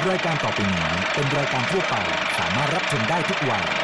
รายการต่อไปนี้เป็นรายการทั่วไปสามารถรับชมได้ทุกวัย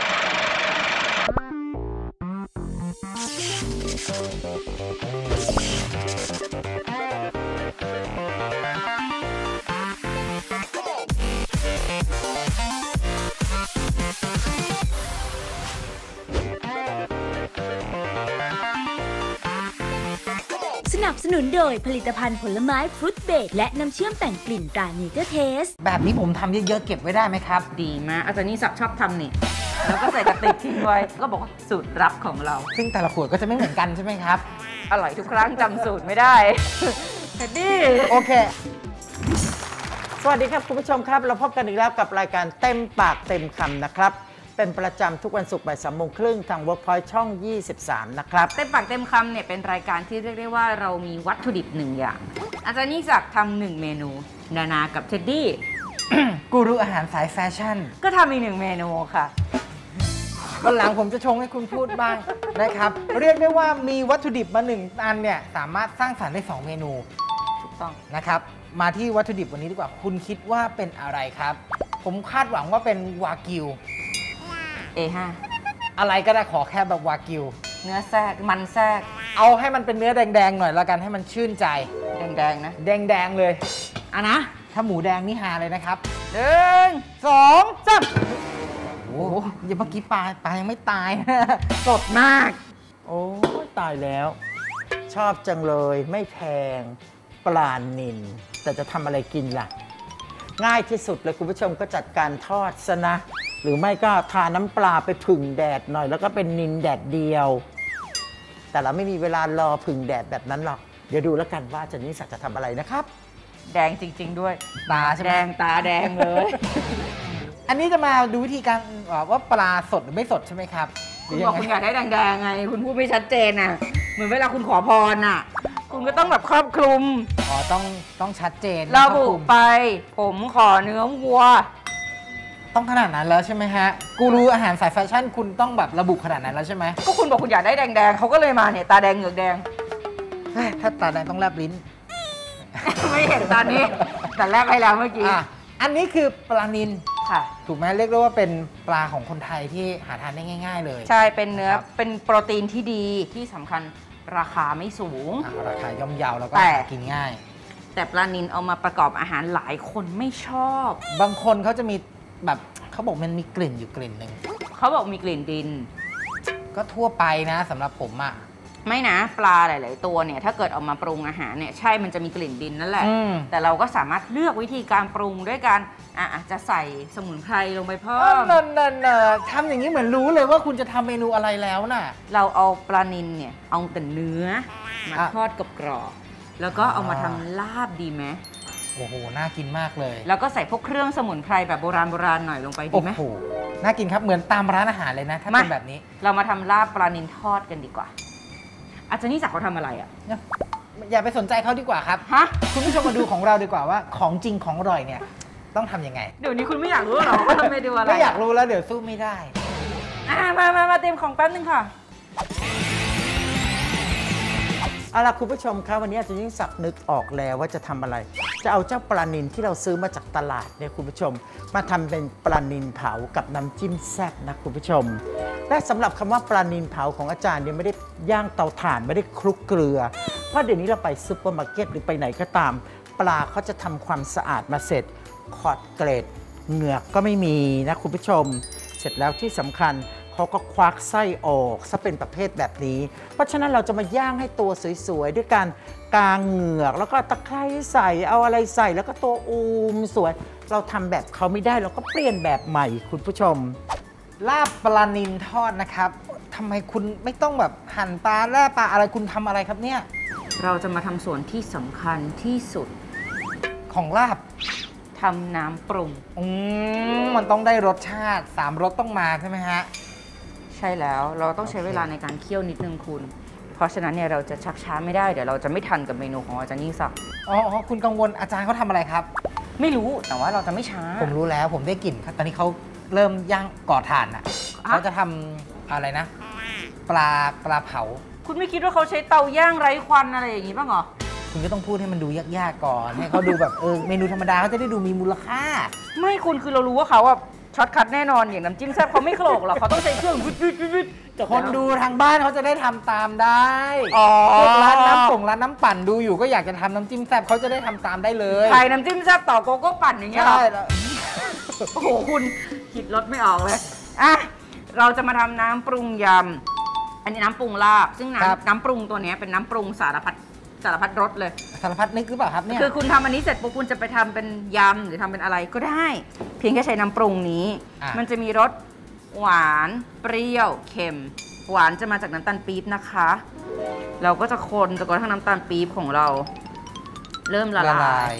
สนับสนุนโดยผลิตภัณฑ์ผลไม้ฟรุตเบรดและน้ำเชื่อมแต่งกลิ่นตราเนเจอร์เทสแบบนี้ผมทำเยอะๆเก็บไว้ได้ไหมครับดีมากอาจารย์นี่ชอบทำนี่แล้วก็ใส่กระติกทิ้งไว้ก็บอกว่าสูตรลับของเราซึ่งแต่ละขวดก็จะไม่เหมือนกันใช่ไหมครับอร่อยทุกครั้งจำสูตรไม่ได้เท็ดดี้โอเคสวัสดีครับคุณผู้ชมครับเราพบกันอีกแล้วกับรายการเต็มปากเต็มคำนะครับเป็นประจำทุกวันศุกร์บ่าย 3:30 ทาง Workpoint ช่อง 23 นะครับเต็มปากเต็มคำเนี่ยเป็นรายการที่เรียกได้ว่าเรามีวัตถุดิบหนึ่งอย่างอาจารย์นี่ศักดิ์ทำ1เมนูนากับเท็ดดี้กูรูอาหารสายแฟชั่นก็ทำอีก1เมนูค่ะวันหลังผมจะชงให้คุณพูดบ้างนะครับเรียกได้ว่ามีวัตถุดิบมา1อันเนี่ยสามารถสร้างสรรค์ได้2เมนูถูกต้องนะครับมาที่วัตถุดิบวันนี้ดีกว่าคุณคิดว่าเป็นอะไรครับผมคาดหวังว่าเป็นวากิว A5 อะไรก็ได้ขอแค่แบบวากิวเนื้อแทรกมันแทรกเอาให้มันเป็นเนื้อแดงๆหน่อยแล้วกันให้มันชื่นใจแดงๆนะแดงๆเลยอ่ะนะถ้าหมูแดงนี่ฮาเลยนะครับ 1 2 3 โอ้ยเมื่อกี้ปลายังไม่ตายสดมากโอ้ตายแล้วชอบจังเลยไม่แพงปลานิลแต่จะทำอะไรกินล่ะง่ายที่สุดเลยคุณผู้ชมก็จัดการทอดซะนะหรือไม่ก็ทาน้ำปลาไปผึ่งแดดหน่อยแล้วก็เป็นนิลแดดเดียวแต่เราไม่มีเวลารอผึ่งแดดแบบนั้นหรอกเดี๋ยวดูแล้วกันว่าอาจารย์นิสักจะทำอะไรนะครับแดงจริงๆด้วยตาใช่ไหมแดงตาแดงเลยอันนี้จะมาดูวิธีการว่าปลาสดหรือไม่สดใช่ไหมครับคุณบอกคุณอยากได้แดงๆไงคุณพูดไม่ชัดเจนอ่ะเหมือนเวลาคุณขอพรอ่ะคุณก็ต้องแบบครอบคลุมต้องชัดเจนระบุไปผมขอเนื้อวัวต้องขนาดนั้นแล้วใช่ไหมฮะกูรูอาหารสายแฟชั่นคุณต้องแบบระบุขนาดนั้นแล้วใช่ไหมก็คุณบอกคุณอยากได้แดงๆเขาก็เลยมาเนี่ยตาแดงเหงือกแดงถ้าตาแดงต้องแลบลิ้นไม่เห็นตอนนี้แต่แลบไปแล้วเมื่อกี้อันนี้คือปลานิลค่ะถูกไหมเรียกได้ว่าเป็นปลาของคนไทยที่หาทานได้ง่ายๆเลยใช่เป็นเนื้อเป็นโปรตีนที่ดีที่สำคัญราคาไม่สูงราคาย่อมเยาแล้วก็กินง่ายแต่ปลานิลเอามาประกอบอาหารหลายคนไม่ชอบบางคนเขาจะมีแบบเขาบอกมันมีกลิ่นอยู่กลิ่นหนึ่งเขาบอกมีกลิ่นดินก็ทั่วไปนะสำหรับผมอ่ะไม่นะปลาหลายๆตัวเนี่ยถ้าเกิดเอามาปรุงอาหารเนี่ยใช่มันจะมีกลิ่นดินนั่นแหละแต่เราก็สามารถเลือกวิธีการปรุงด้วยการจะใส่สมุนไพรลงไปเพิ่มนั่นทำอย่างนี้เหมือนรู้เลยว่าคุณจะทำเมนูอะไรแล้วน่ะเราเอาปลานิลเนี่ยเอาแต่เนื้อมาทอดกับกรอบแล้วก็เอามาทำลาบดีไหมโอ้โหน่ากินมากเลยแล้วก็ใส่พวกเครื่องสมุนไพรแบบโบราณหน่อยลงไปดีไหมโอ้โหน่ากินครับเหมือนตามร้านอาหารเลยนะถ้าเป็นแบบนี้เรามาทำลาบปลานิลทอดกันดีกว่าอาจารย์นี่ศักดิ์เขาทำอะไรอ่ะอย่าไปสนใจเขาดีกว่าครับฮะคุณผู้ชมมาดูของเราดีกว่าว่าของจริงของอร่อยเนี่ยต้องทำยังไงเดี๋ยวนี้คุณไม่อยากรู้หรอว่าทำไมดูอะไรไม่อยากรู้แล้วเดี๋ยวสู้ไม่ได้มาเตรียมของแป๊บนึงค่ะเอาล่ะคุณผู้ชมครับวันนี้อาจารย์ยิ่งศักดิ์นึกออกแล้วว่าจะทำอะไรจะเอาเจ้าปลานิลที่เราซื้อมาจากตลาดเนี่ยคุณผู้ชมมาทำเป็นปลานิลเผากับน้ำจิ้มแซ่บนะคุณผู้ชมและสำหรับคำว่าปลานิลเผาของอาจารย์เนี่ยไม่ได้ย่างเตาถ่านไม่ได้คลุกเกลือเพราะเดี๋ยวนี้เราไปซุปเปอร์มาร์เก็ตหรือไปไหนก็ตามปลาเขาจะทำความสะอาดมาเสร็จขอดเกรดเหงือกก็ไม่มีนะคุณผู้ชมเสร็จแล้วที่สำคัญเขาก็ควักไส้ออกซะเป็นประเภทแบบนี้เพราะฉะนั้นเราจะมาย่างให้ตัวสวยๆด้วยการกางเหงือกแล้วก็ตะไคร้ใส่เอาอะไรใส่แล้วก็ตัวอูมสวยเราทำแบบเขาไม่ได้เราก็เปลี่ยนแบบใหม่คุณผู้ชมลาบปลานิลทอดนะครับทำไมคุณไม่ต้องแบบหั่นปลาแล่ปลาอะไรคุณทำอะไรครับเนี่ยเราจะมาทำส่วนที่สำคัญที่สุดของลาบทำน้ำปรุงมันต้องได้รสชาติ3รสต้องมาใช่ไหมฮะใช่แล้วเราต้องใช้เวลาในการเคี่ยวนิดนึงคุณเพราะฉะนั้นเนี่ยเราจะชักช้าไม่ได้เดี๋ยวเราจะไม่ทันกับเมนูของอาจารย์ยิ่งศักดิ์คุณกังวลอาจารย์เขาทำอะไรครับไม่รู้แต่ว่าเราจะไม่ช้าผมรู้แล้วผมได้กลิ่นตอนนี้เขาเริ่มย่างก่อถ่านอ่ะเขาจะทำอะไรนะปลาเผาคุณไม่คิดว่าเขาใช้เตาย่างไร้ควันอะไรอย่างนี้บ้างเหรอคุณก็ต้องพูดให้มันดูยากๆก่อนให้เขาดูแบบเมนูธรรมดาเขาจะได้ดูมีมูลค่าไม่คุณคือเรารู้ว่าเขาอะช็อตคัทแน่นอนอย่างน้ำจิ้มแซ่บเขาไม่โขลกหรอกเขาต้องใช้เครื่องวิดคนดูทางบ้านเขาจะได้ทำตามได้พวกร้านน้ำปั่นดูอยู่ก็อยากจะทำน้ำจิ้มแซ่บเขาจะได้ทำตามได้เลยใครน้ำจิ้มแซ่บต่อโกโก้ปั่นอย่างเงี้ยใช่แล้วโอ้โหคุณคิดรสไม่ออกเลยอ่ะเราจะมาทำน้ำปรุงยำอันนี้น้ำปรุงลาบซึ่งน้ำปรุงตัวนี้เป็นน้ำปรุงสารพัดรสเลยสารพัดนึกหรือเปล่าครับเนี่ยคือคุณทำอันนี้เสร็จปุ๊บคุณจะไปทำเป็นยำหรือทำเป็นอะไรก็ได้เพียงแค่ใช้น้ำปรุงนี้มันจะมีรสหวานเปรี้ยวเค็มหวานจะมาจากน้ำตาลปี๊บนะคะเราก็จะคนจนกระทั่งน้ำตาลปี๊บของเราเริ่มละลาย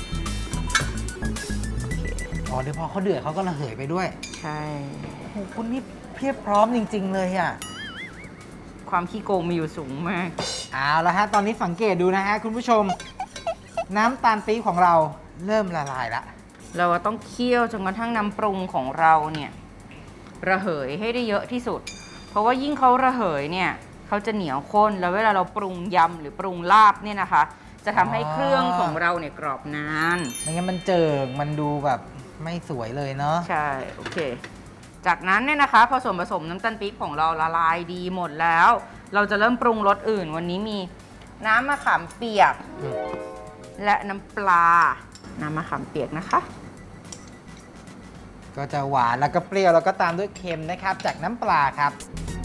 อ๋อเดี๋ยวพอเขาเดือดเขาก็ระเหยไปด้วยใช่โอ้คุณนี่เพียบพร้อมจริงๆเลยอ่ะความขี้โกงมีอยู่สูงมากเอาละฮะตอนนี้สังเกตดูนะฮะคุณผู้ชมน้ำตาลปี๊บของเราเริ่มละลายละเราต้องเคี่ยวจนกระทั่งน้ำปรุงของเราเนี่ยระเหยให้ได้เยอะที่สุดเพราะว่ายิ่งเขาระเหยเนี่ยเขาจะเหนียวข้นแล้วเวลาเราปรุงยำหรือปรุงลาบเนี่ยนะคะจะทำให้เครื่องของเราเนี่ยกรอบนานไม่งั้นมันเจิงมันดูแบบไม่สวยเลยเนาะใช่โอเคจากนั้นเนี่ยนะคะพอส่วนผสมน้ำตาลปี๊บของเราละลายดีหมดแล้วเราจะเริ่มปรุงรสอื่นวันนี้มีน้ำมะขามเปียกและน้ำปลาน้ำมะขามเปียกนะคะก็จะหวานแล้วก็เปรี้ยวแล้วก็ตามด้วยเค็มนะครับจากน้ำปลาครับ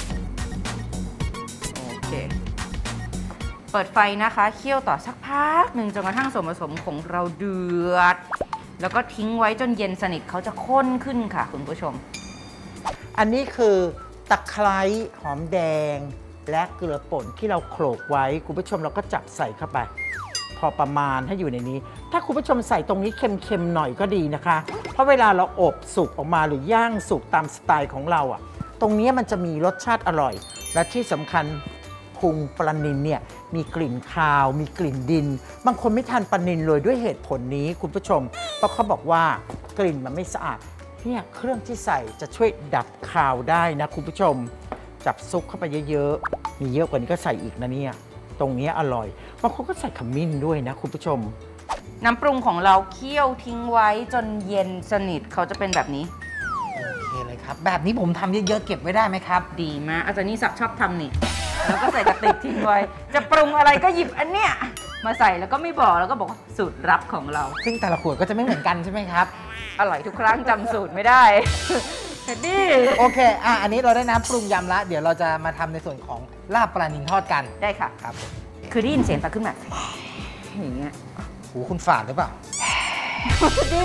โอเคเปิดไฟนะคะเคี่ยวต่อสักพักหนึ่งจนกระทั่งส่วนผสมของเราเดือดแล้วก็ทิ้งไว้จนเย็นสนิทเขาจะข้นขึ้นค่ะคุณผู้ชมอันนี้คือตะไคร้หอมแดงและเกลือป่นที่เราโขลกไว้คุณผู้ชมเราก็จับใส่เข้าไปพอประมาณให้อยู่ในนี้ถ้าคุณผู้ชมใส่ตรงนี้เค็มๆหน่อยก็ดีนะคะเพราะเวลาเราอบสุกออกมาหรือย่างสุกตามสไตล์ของเราอ่ะตรงนี้มันจะมีรสชาติอร่อยและที่สำคัญพุงปลานิลเนี่ยมีกลิ่นคาวมีกลิ่นดินบางคนไม่ทานปลานิลเลยด้วยเหตุผลนี้คุณผู้ชมเพราะเขาบอกว่ากลิ่นมันไม่สะอาดเนี่ยเครื่องที่ใส่จะช่วยดับคาวได้นะคุณผู้ชมจับซุปเข้าไปเยอะๆมีเยอะกว่านี้ก็ใส่อีกนะเนี่ยตรงนี้อร่อยบางคนก็ใส่ขมิ้นด้วยนะคุณผู้ชมน้ำปรุงของเราเคี่ยวทิ้งไว้จนเย็นสนิทเขาจะเป็นแบบนี้โอเคเลยครับแบบนี้ผมทำเยอะๆเก็บไว้ได้ไหมครับดีมากอาจารย์นิสักชอบทำนี่แล้วก็ใส่กระติกทิ้งไว้จะปรุงอะไรก็หยิบอันเนี้ยมาใส่แล้วก็ไม่บอกแล้วก็บอกสูตรลับของเราซึ่งแต่ละขวดก็จะไม่เหมือนกันใช่ไหมครับอร่อยทุกครั้งจำสูตรไม่ได้ดีโอเคอันนี้เราได้น้ำปรุงยำแล้วเดี๋ยวเราจะมาทำในส่วนของลาบปลานิลทอดกันได้ค่ะครับคือได้ยินเสียงตะขึ้นมาอย่างเงี้ยหูคุณฝาดหรือเปล่าดี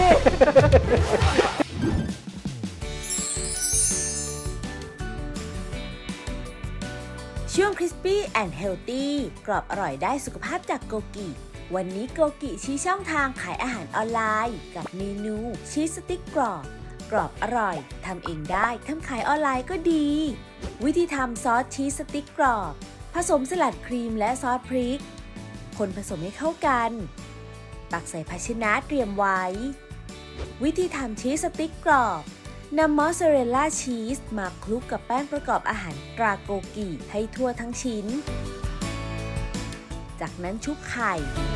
ช่วง Crispy and Healthy กรอบอร่อยได้สุขภาพจากโกกิวันนี้โกกิชี้ช่องทางขายอาหารออนไลน์กับเมนูชีสสติ๊กกรอบกรอบอร่อยทำเองได้ทำขายออนไลน์ก็ดีวิธีทำซอสชีสสติ๊กกรอบผสมสลัดครีมและซอสพริกคนผสมให้เข้ากันตักใส่ภาชนะเตรียมไว้วิธีทำชีสสติ๊กกรอบนำมอสซาเรลล่าชีสมาคลุกกับแป้งประกอบอาหารตราโกกิให้ทั่วทั้งชิ้นจากนั้นชุบไข่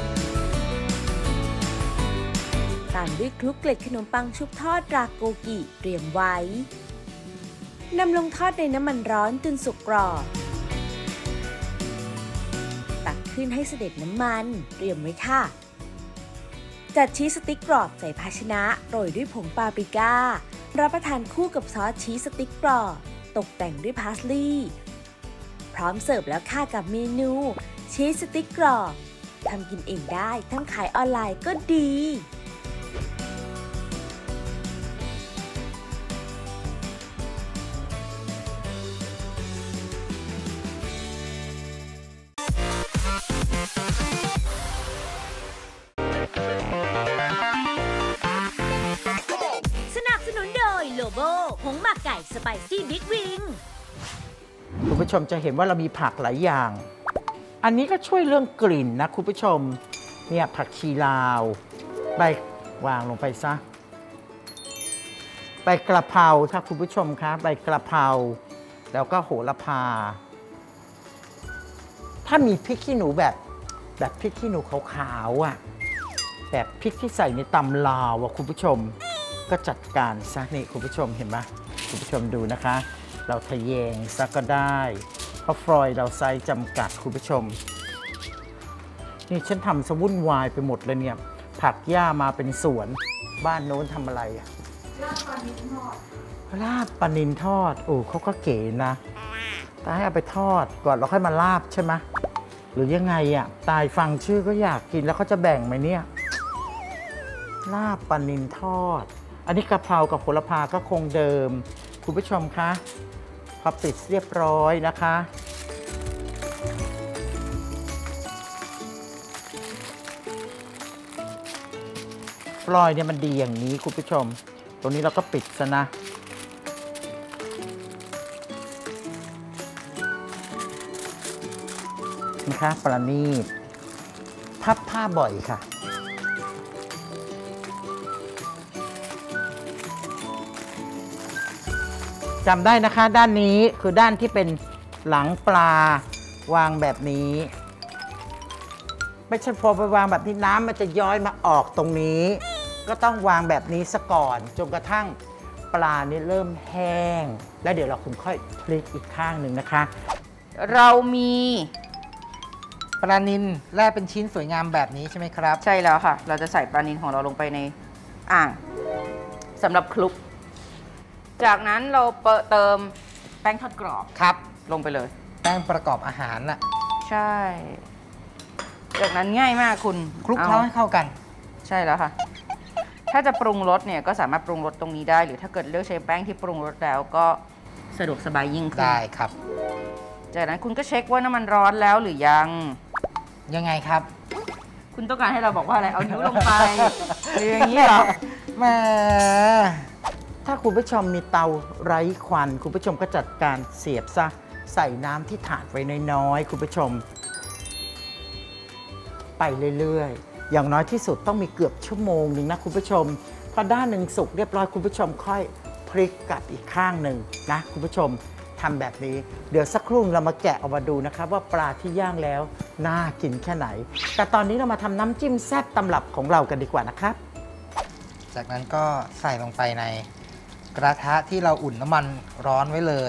ตามด้วยคลุกเกล็ดขนมปังชุบทอดตราโกกิเตรียมไว้นำลงทอดในน้ำมันร้อนจนสุกกรอบตักขึ้นให้เสด็จน้ำมันเตรียมไว้ค่ะจัดชีสสติ๊กกรอบใส่ภาชนะโรยด้วยผงปาปริก้ารับประทานคู่กับซอสชีสสติ๊กกรอบตกแต่งด้วยพาสลีย์พร้อมเสิร์ฟแล้วค่ะกับเมนูชีสสติ๊กกรอบทำกินเองได้ทำขายออนไลน์ก็ดีสนับสนุนโดยโลโบผงหมักไก่สไปซี่บิ๊กวิงคุณผู้ชมจะเห็นว่าเรามีผักหลายอย่างอันนี้ก็ช่วยเรื่องกลิ่นนะคุณผู้ชมเนี่ยผักชีลาวใบวางลงไปซะใบกระเพราถ้าคุณผู้ชมคะใบกระเพราแล้วก็โหระพาถ้ามีพริกขี้หนูแบบแบบพริกขี้หนูขาวๆอ่ะแบบพริกที่ใส่ในตำลาวอ่ะคุณผู้ชมก็จัดการซะนี่คุณผู้ชมเห็นไหมคุณผู้ชมดูนะคะ เราทะแยงซะก็ได้เพราะฟรอยเราไซส์จำกัดคุณผู้ชมนี่ฉันทำสวุ่นวายไปหมดเลยเนี่ยผักหญ้ามาเป็นสวนบ้านโน้นทำอะไรอ่ะลาบปลานิลทอดลาบปลานิลทอดโอ้เขาก็เก๋นะแต่ให้เอาไปทอดก่อนแล้วค่อยมาลาบใช่ไหมหรือยังไงอ่ะตายฟังชื่อก็อยากกินแล้วเขาจะแบ่งไหมเนี่ยลาบปลานิลทอดอันนี้กะเพรากับโหระพาก็คงเดิมคุณผู้ชมคะพอปิดเรียบร้อยนะคะฟลอยเนี่ยมันดีอย่างนี้คุณผู้ชมตรงนี้เราก็ปิดซะนะนะคะประณีตพับผ้าบ่อยค่ะจำได้นะคะด้านนี้คือด้านที่เป็นหลังปลาวางแบบนี้ไม่ใช่พอไปวางแบบนี้น้ำมันจะย้อยมาออกตรงนี้ก็ต้องวางแบบนี้ซะก่อนจนกระทั่งปลานี่เริ่มแห้งแล้วเดี๋ยวเราค่อยพลิกอีกข้างหนึ่งนะคะเรามีปลานิลแล่เป็นชิ้นสวยงามแบบนี้ใช่ไหมครับใช่แล้วค่ะเราจะใส่ปลานิลของเราลงไปในอ่างสำหรับคลุกจากนั้นเราเติมแป้งทอดกรอบครับลงไปเลยแป้งประกอบอาหารน่ะใช่จากนั้นง่ายมากคุณคลุกเคล้าให้เข้ากันใช่แล้วค่ะถ้าจะปรุงรสเนี่ยก็สามารถปรุงรสตรงนี้ได้หรือถ้าเกิดเลือกใช้แป้งที่ปรุงรสแล้วก็สะดวกสบายยิ่งขึ้นได้ครับจากนั้นคุณก็เช็คว่าน้ำมันร้อนแล้วหรือยังไงครับคุณต้องการให้เราบอกว่าอะไรเอานิ้วลงไปหรืออย่างนี้เหรอแม่ถ้าคุณผู้ชมมีเตาไร้ควันคุณผู้ชมก็จัดการเสียบซะใส่น้ำที่ถาดไว้น้อยๆคุณผู้ชมไปเรื่อยๆอย่างน้อยที่สุดต้องมีเกือบชั่วโมงหนึ่งนะคุณผู้ชมพอด้านหนึ่งสุกเรียบร้อยคุณผู้ชมค่อยพลิกกลับอีกข้างหนึ่งนะคุณผู้ชมทำแบบนี้เดี๋ยวสักครู่เรามาแกะออกมาดูนะครับว่าปลาที่ย่างแล้วน่ากินแค่ไหนแต่ตอนนี้เรามาทำน้ำจิ้มแซ่บตำรับของเรากันดีกว่านะครับจากนั้นก็ใส่ลงไปในกระทะที่เราอุ่นน้ำมันร้อนไว้เลย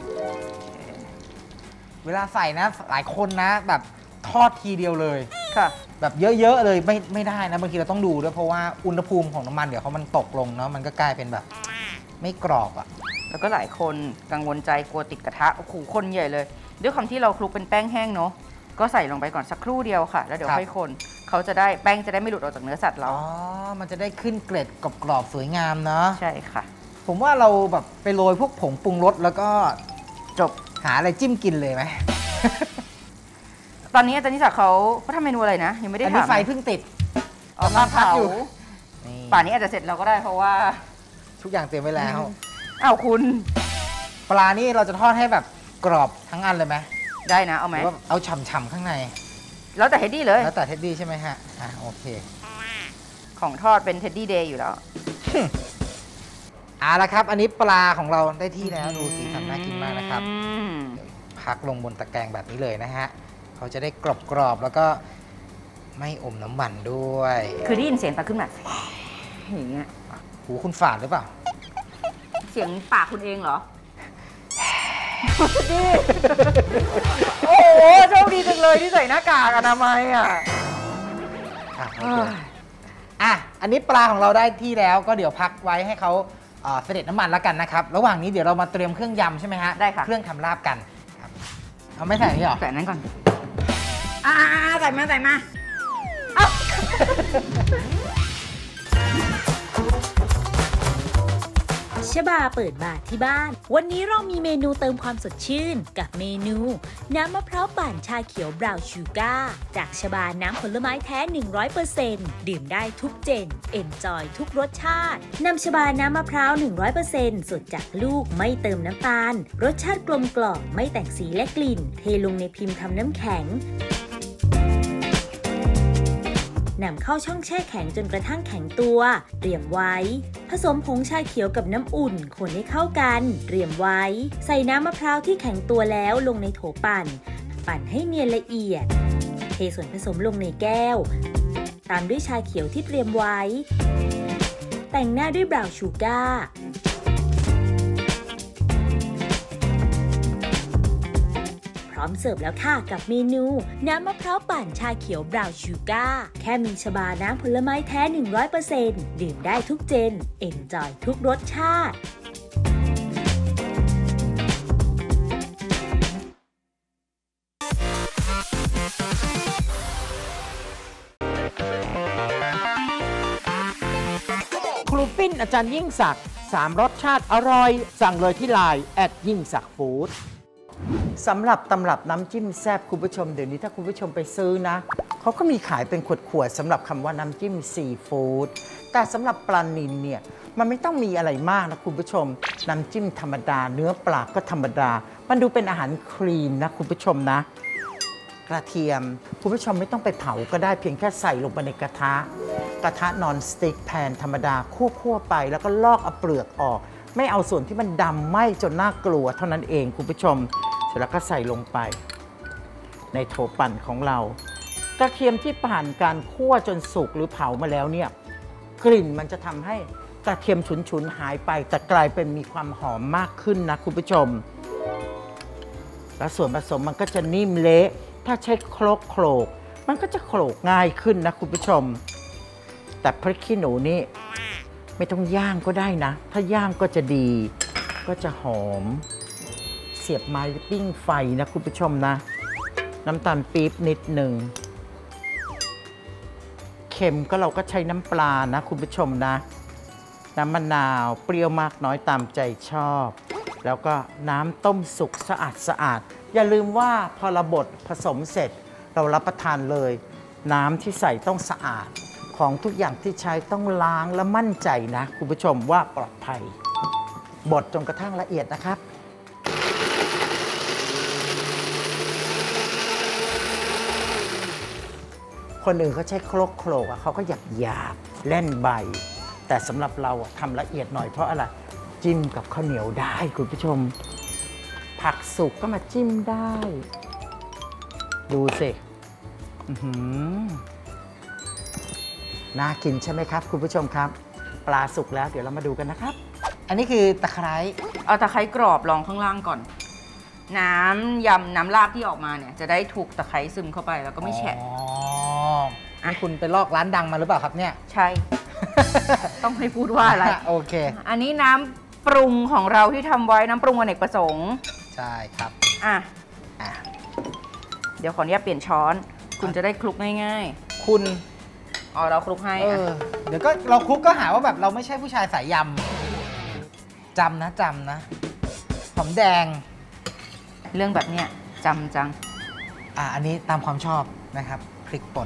เวลาใส่นะหลายคนนะแบบทอดทีเดียวเลยค่ะแบบเยอะๆเลยไม่ได้นะบางทีเราต้องดูด้วยเพราะว่าอุณหภูมิของน้ำมันเดี๋ยวมันตกลงเนาะมันก็กลายเป็นแบบไม่กรอบอ่ะแล้วก็หลายคนกังวลใจกลัวติดกระทะโอ้โหคนใหญ่เลยด้วยความที่เราคลุกเป็นแป้งแห้งเนาะก็ใส่ลงไปก่อนสักครู่เดียวค่ะแล้วเดี๋ยวค่อยคนเขาจะได้แป้งจะได้ไม่หลุดออกจากเนื้อสัตว์เรามันจะได้ขึ้นเกล็ดกรอบๆสวยงามเนาะใช่ค่ะผมว่าเราแบบไปโรยพวกผงปรุงรสแล้วก็จบหาอะไรจิ้มกินเลยไหมตอนนี้อาจารย์นิสาเขาทำเมนูอะไรนะยังไม่ได้ถามอันนี้ไฟเพิ่งติดกำลังพักอยู่ป่านนี้อาจจะเสร็จเราก็ได้เพราะว่าทุกอย่างเตรียมไว้แล้วอ้าวคุณปลานี่เราจะทอดให้แบบกรอบทั้งอันเลยไหมได้นะเอาไหมเอาฉ่ำๆข้างในแล้วแต่เท็ดดี้เลยแล้วแต่เท็ดดี้ใช่ไหมฮะโอเคของทอดเป็นเท็ดดี้เดย์อยู่แล้วละครับอันนี้ปลาของเราได้ที่แล้วดูสีสันน่ากินมากนะครับพักลงบนตะแกรงแบบนี้เลยนะฮะเขาจะได้กรอบๆแล้วก็ไม่อมน้ำมันด้วยคือได้ยินเสียงตะขึ้นแบบอย่างเงี้ยหูคุณฝาดหรือเปล่าเสียงปากคุณเองเหรอดีโอ้โหโชคดีจังเลยที่ใส่หน้ากากอนามัยอันนี้ปลาของเราได้ที่แล้วก็เดี๋ยวพักไว้ให้เขาเสด็จน้ำมันแล้วกันนะครับระหว่างนี้เดี๋ยวเรามาเตรียมเครื่องยำใช่ไหมฮะได้ค่ะเครื่องทำลาบกันครับเอาไม่ใส่นี่หรอใส่นั้นก่อนใส่มาชบาเปิดบาร์ที่บ้านวันนี้เรามีเมนูเติมความสดชื่นกับเมนูน้ำมะพร้าวปั่นชาเขียวบราวน์ชูการ์จากชบาน้ำผลไม้แท้ 100% ดื่มได้ทุกเจนเอนจอยทุกรสชาตินำชบาน้ำมะพร้าว 100% สดจากลูกไม่เติมน้ำตาลรสชาติกลมกล่อมไม่แต่งสีและกลิ่นเทลงในพิมพ์ทำน้ำแข็งนำเข้าช่องแช่แข็งจนกระทั่งแข็งตัวเตรียมไว้ผสมผงชาเขียวกับน้ำอุ่นคนให้เข้ากันเตรียมไว้ใส่น้ำมะพร้าวที่แข็งตัวแล้วลงในโถปั่นให้เนียนละเอียดเทส่วนผสมลงในแก้วตามด้วยชาเขียวที่เตรียมไว้แต่งหน้าด้วยบราวน์ชูการ์พร้อมเสิร์ฟแล้วค่ะกับเมนูน้ำมะพร้าวปั่นชาเขียวบราวน์ชูการ์แค่มีชบาน้ำผลไม้แท้ 100% ดื่มได้ทุกเจนเอนจอยทุกรสชาติครูปิ้นอาจารย์ยิ่งศักดิ์3 รสชาติอร่อยสั่งเลยที่ไลน์ยิ่งศักดิ์ฟู้ดสำหรับตำรับน้ำจิ้มแซ่บคุณผู้ชมเดี๋ยวนี้ถ้าคุณผู้ชมไปซื้อนะเขาก็มีขายเป็นขวดๆสำหรับคำว่าน้ำจิ้มซีฟู้ดแต่สำหรับปลานิลเนี่ยมันไม่ต้องมีอะไรมากนะคุณผู้ชมน้ำจิ้มธรรมดาเนื้อปลาก็ธรรมดามันดูเป็นอาหารคลีนนะคุณผู้ชมนะกระเทียมคุณผู้ชมไม่ต้องไปเผาก็ได้เพียงแค่ใส่ลงไปในกระทะนอนสติ๊กแพนธรรมดาคั่วไปแล้วก็ลอกเอาเปลือกออกไม่เอาส่วนที่มันดำไหม้จนน่ากลัวเท่านั้นเองคุณผู้ชมเสร็จแล้วก็ใส่ลงไปในโถปั่นของเรากระเทียมที่ผ่านการคั่วจนสุกหรือเผามาแล้วเนี่ยกลิ่นมันจะทำให้กระเทียมฉุนๆหายไปแต่กลายเป็นมีความหอมมากขึ้นนะคุณผู้ชมแล้วส่วนผสมมันก็จะนิ่มเละถ้าใช้โขลกมันก็จะโขลกง่ายขึ้นนะคุณผู้ชมแต่พริกขี้หนูนี่ไม่ต้องย่างก็ได้นะถ้าย่างก็จะดีก็จะหอมเสียบไม้ปิ้งไฟนะคุณผู้ชมนะน้ำตาลปี๊บนิดหนึ่งเค็มก็เราก็ใช้น้ำปลานะคุณผู้ชมนะน้ำมะนาวเปรี้ยวมากน้อยตามใจชอบแล้วก็น้ำต้มสุกสะอาดอย่าลืมว่าพอเราบดผสมเสร็จเรารับประทานเลยน้ำที่ใส่ต้องสะอาดของทุกอย่างที่ใช้ต้องล้างและมั่นใจนะคุณผู้ชมว่าปลอดภัยบดจนกระทั่งละเอียดนะครับคนอื่นเขาใช้โขลกเขาก็หยาบแล่นใบแต่สำหรับเราทำละเอียดหน่อยเพราะอะไรจิ้มกับข้าวเหนียวได้คุณผู้ชมผักสุกก็มาจิ้มได้ดูสิน่ากินใช่ไหมครับคุณผู้ชมครับปลาสุกแล้วเดี๋ยวเรามาดูกันนะครับอันนี้คือตะไคร้เอาตะไคร้กรอบลองข้างล่างก่อนน้ำยำน้ำราดที่ออกมาเนี่ยจะได้ถูกตะไคร้ซึมเข้าไปแล้วก็ไม่แฉะนี่คุณไปลอกร้านดังมาหรือเปล่าครับเนี่ยใช่ ต้องให้พูดว่าอะไรโอเคอันนี้น้ำปรุงของเราที่ทำไว้น้ำปรุงอเนกประสงค์ใช่ครับเดี๋ยวขออนุญาตเปลี่ยนช้อนคุณจะได้คลุกง่ายๆคุณเราคลุกให้เดี๋ยวก็เราคลุกก็หาว่าแบบเราไม่ใช่ผู้ชายสายยำจำนะหอมแดงเรื่องแบบเนี้ยจำจังอันนี้ตามความชอบนะครับพริกป่น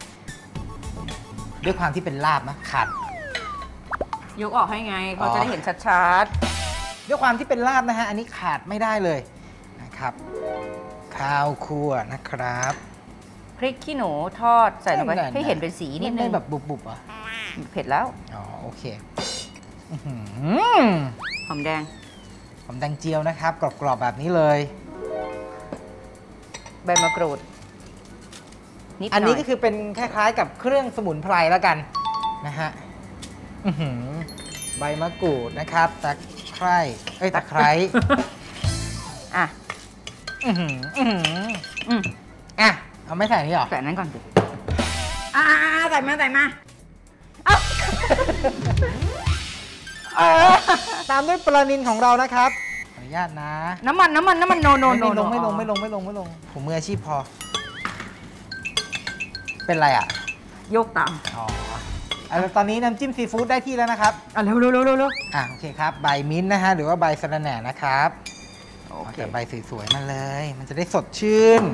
ด้วยความที่เป็นลาบนะขาดยกออกให้ไงเขาจะได้เห็นชัดๆด้วยความที่เป็นลาบนะฮะอันนี้ขาดไม่ได้เลยนะครับข้าวคั่วนะครับพริกขี้หนูทอดใส่ลงไปให้เห็นเป็นสีนิดนึงแบบบุบๆอ่ะเผ็ดแล้วโอเคหอมแดงเจียวนะครับกรอบๆแบบนี้เลยใบมะกรูดอันนี้ก็คือเป็นคล้ายๆกับเครื่องสมุนไพรแล้วกันนะฮะใบมะกรูดนะครับตะไคร้เอาไม่ใส่นี่หรอใส่นั้นก่อนสิใส่มาตามด้วยปลานิลของเรานะครับขออนุญาตนะน้ำมันโนไม่ลงผมมืออาชีพพอเป็นไรโยกตามตอนนี้น้ำจิ้มซีฟู้ดได้ที่แล้วนะครับเร็วโอเคครับใบมิ้นท์นะฮะหรือว่าใบสะระแหน่นะครับแต่ใบสวยๆมาเลยมันจะได้สดชื่น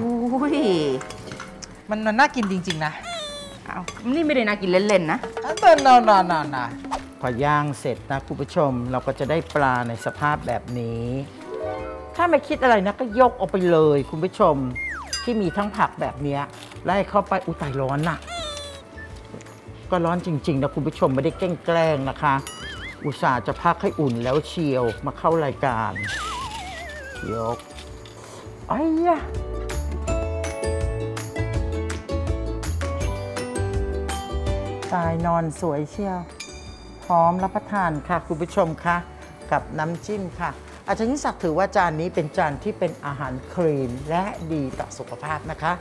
มันน่ากินจริงๆนะนี่ไม่ได้น่ากินเล่นๆนะพอย่างเสร็จนะคุณผู้ชมเราก็จะได้ปลาในสภาพแบบนี้ถ้าไม่คิดอะไรนะก็ยกออกไปเลยคุณผู้ชมที่มีทั้งผักแบบนี้ไล่เข้าไปอุตายร้อนน่ะก็ร้อนจริงๆนะคุณผู้ชมไม่ได้แกล้งนะคะอุตส่าห์จะพักให้อุ่นแล้วเชียวมาเข้ารายการยกตายนอนสวยเชียวพร้อมรับประทานค่ะคุณผู้ชมค่ะกับน้ำจิ้มค่ะอาจารย์ยิ่งศักดิ์ถือว่าจานนี้เป็นจานที่เป็นอาหารคลีนและดีต่อสุขภาพนะคะ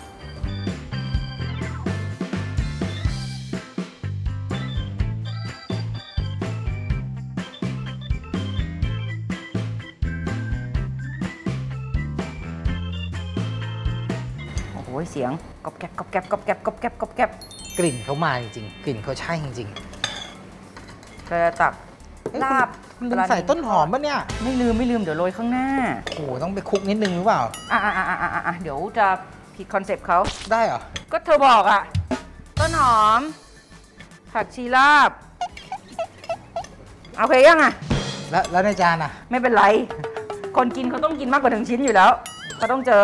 โอ้โหเสียงกรอบแกรบกรอบแกรบกรอบแกรบกรอบแกรบกรอบแกรบกลิ่นเขามาจริงๆกลิ่นเขาใช่จริงเราจะตักลาบๆลืมใส่ต้นหอมป่ะเนี่ยไม่ลืมเดี๋ยวโรยข้างหน้าโอ้โหต้องไปคลุกนิดนึงหรือเปล่าเดี๋ยวจะผิดคอนเซปต์เขาได้เหรอก็เธอบอกอ่ะ ต้นหอม ผักชีลาบโอเคยังอ่ะแล้วในจานอ่ะไม่เป็นไร คนกินเขาต้องกินมากกว่า1 ชิ้นอยู่แล้วเขาต้องเจอ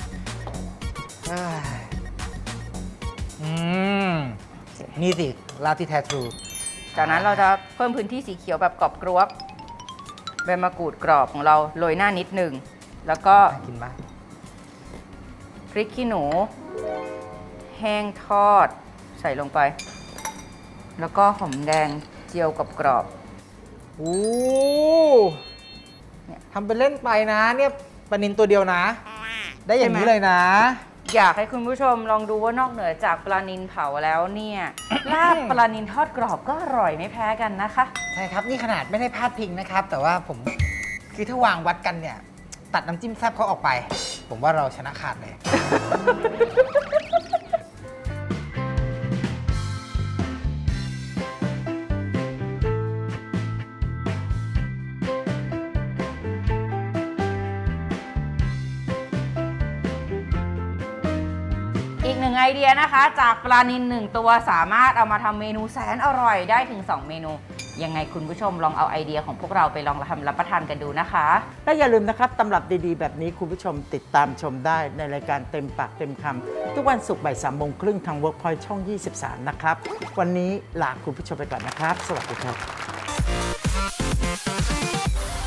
นี่สิลาบที่แท้ทรูจากนั้นเราจะเพิ่มพื้นที่สีเขียวแบบกรอบกรวบใบมะกรูดกรอบของเราโรยหน้านิดหนึ่งแล้วก็น่ากินมากพริกขี้หนู แห้งทอดใส่ลงไป แล้วก็หอมแดงเจียวกรอบโอ้ทำเป็นเล่นไปนะเนี่ยปลานิลตัวเดียวนะ ได้อย่างนี้เลยนะอยากให้คุณผู้ชมลองดูว่านอกเหนือจากปลานิลเผาแล้วเนี่ย ลาบปลานิลทอดกรอบก็อร่อยไม่แพ้กันนะคะใช่ครับนี่ขนาดไม่ได้พาดพิงนะครับ แต่ว่าผมคือถ้าวางวัดกันเนี่ย ตัดน้ำจิ้มแซ่บเขาออกไป ผมว่าเราชนะขาดเลยอีกหนึ่งไอเดียนะคะ จากปลานิล1 ตัวสามารถเอามาทำเมนูแสนอร่อยได้ถึง 2 เมนู ยังไงคุณผู้ชมลองเอาไอเดียของพวกเราไปลองทำรับประทานกันดูนะคะและอย่าลืมนะครับตำรับดีๆ แบบนี้คุณผู้ชมติดตามชมได้ในรายการเต็มปากเต็มคำทุกวันศุกร์บ่าย 3:30 ทาง Workpoint ช่อง 23 นะครับ วันนี้ลาคุณผู้ชมไปก่อนนะครับ สวัสดีครับ